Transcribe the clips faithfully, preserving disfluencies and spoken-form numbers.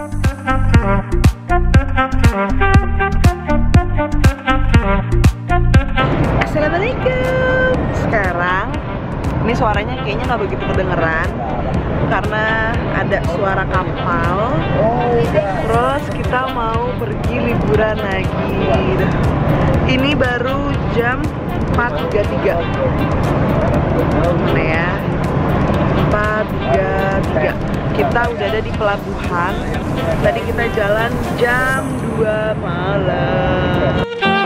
Assalamualaikum. Sekarang ini suaranya kayaknya nggak begitu kedengeran karena ada suara kapal. Terus kita mau pergi liburan lagi. Ini baru jam empat tiga puluh tiga. Mana ya? empat tiga puluh tiga. Kita udah ada di pelabuhan. Tadi kita jalan jam dua malam.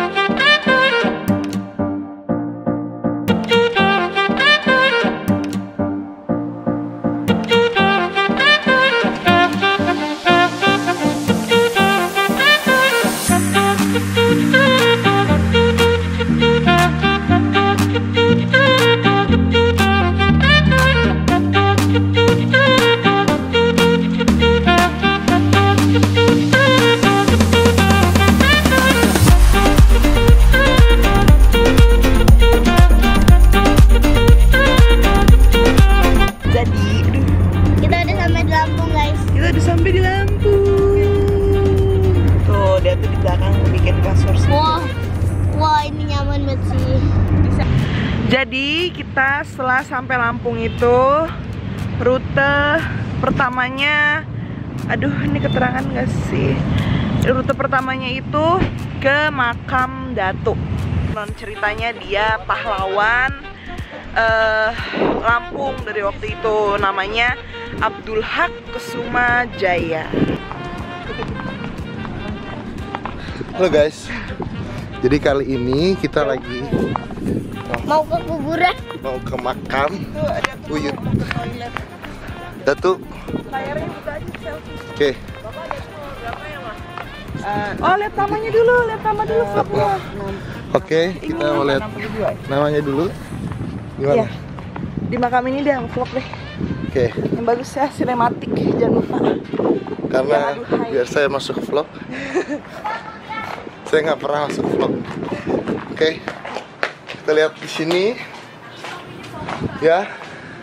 Jadi kita setelah sampai Lampung itu rute pertamanya, aduh ini keterangan gak sih? Rute pertamanya itu ke makam Datuk. Non ceritanya dia pahlawan uh, Lampung dari waktu itu, namanya Abdul Haq Kusuma Jaya. Halo guys, jadi kali ini kita lagi mau ke kuburan, mau ke makam Buyut Datuk. Layarnya buka aja selfie. Oke. Uh, oh lihat namanya dulu, lihat nama dulu vlognya. Oke, kita mau lihat namanya dulu. Gimana? Iya. Di makam ini dia vlog deh. Oke. Yang bagus ya, sinematik, jangan lupa. Karena ya, aduh, biar saya masuk vlog. Saya nggak pernah masuk vlog. Oke. Kita lihat di sini. Ya.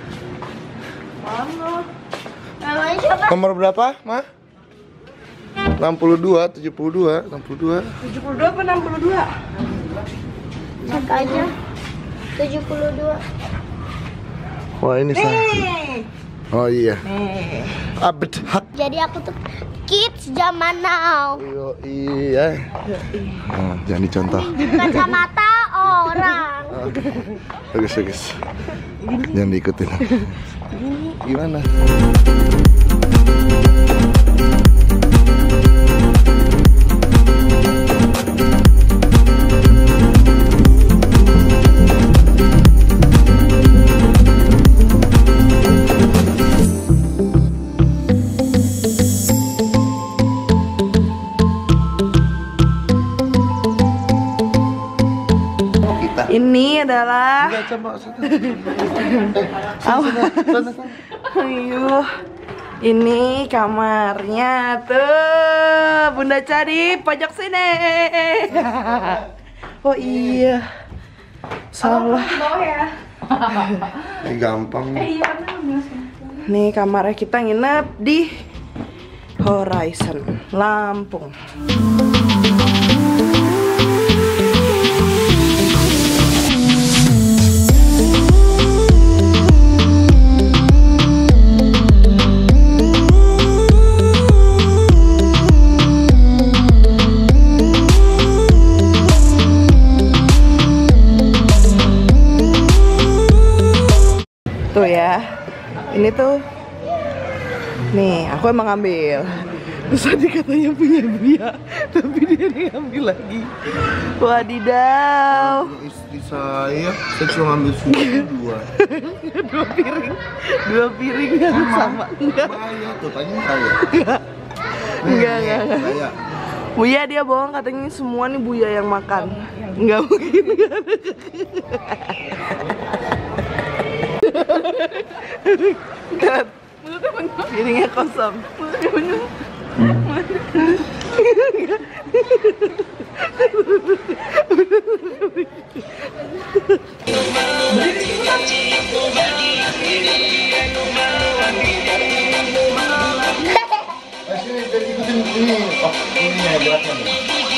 Mana? namanya siapa? Nomor berapa, Ma? enam puluh dua, tujuh puluh dua, enam puluh dua. tujuh puluh dua apa enam puluh dua? Cek aja. tujuh puluh dua. Wah, ini saya. Oh iya. Nih. Abd Haq. Jadi aku tuh kids zaman now. Yo, iya. Nah, jangan dicontoh. Kacamata orang. Bagus, bagus. Jangan diikutin. Gimana? Ini adalah Ayo, ini kamarnya tuh Bunda cari pojok sini. Oh iya, salah. Ini gampang. Nih kamarnya kita nginep di Horizon Lampung. Tuh ya, ini tuh, nih aku emang ngambil. Terus tadi katanya punya Buya, tapi dia ngambil lagi. Wadidaw. Istri saya, saya cuma ngambil susu dua. Dua piring, dua piring yang sama. Enggak, Bahaya tuh, tanya saya. enggak, enggak, enggak. Bahaya. Buya dia bohong, katanya semua nih Buya yang makan. Enggak mungkin. Kat, piringnya kosong. Ini, oh ini yang beratnya nih.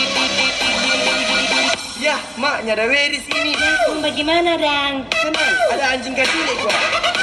Ya, mak, nyada Weris ini. Bagaimana, Dang? Tenang, ada anjing kecil kok.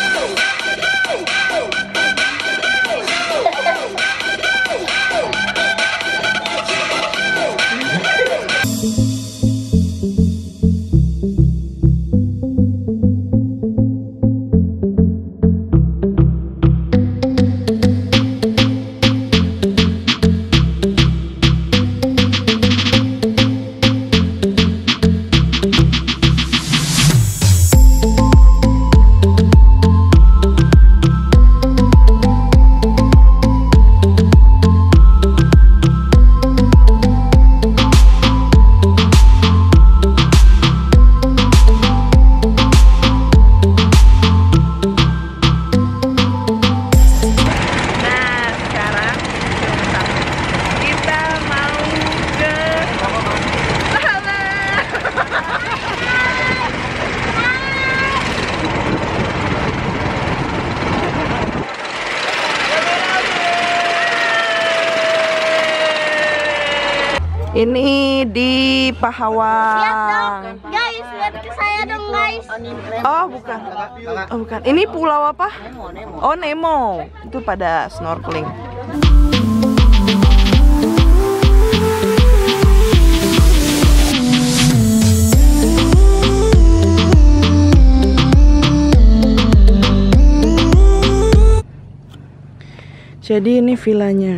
Ini di Pahawang. Guys, lihat ke saya dong, guys. Oh, bukan. Oh, bukan. Ini pulau apa? Oh, Nemo. Itu pada snorkeling. Jadi ini villanya.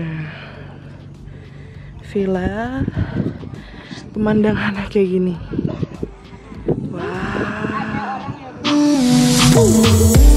Villa pemandangannya kayak gini. Wow.